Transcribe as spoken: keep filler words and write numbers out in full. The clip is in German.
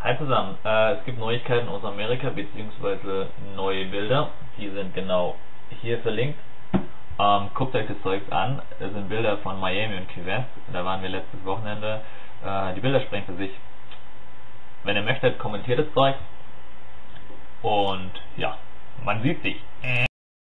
Hi zusammen, äh, es gibt Neuigkeiten aus Amerika bzw. neue Bilder, die sind genau hier verlinkt. Ähm, guckt euch das Zeug an, das sind Bilder von Miami und Key West, da waren wir letztes Wochenende. Äh, die Bilder sprechen für sich. Wenn ihr möchtet, kommentiert das Zeug und ja, man sieht sich.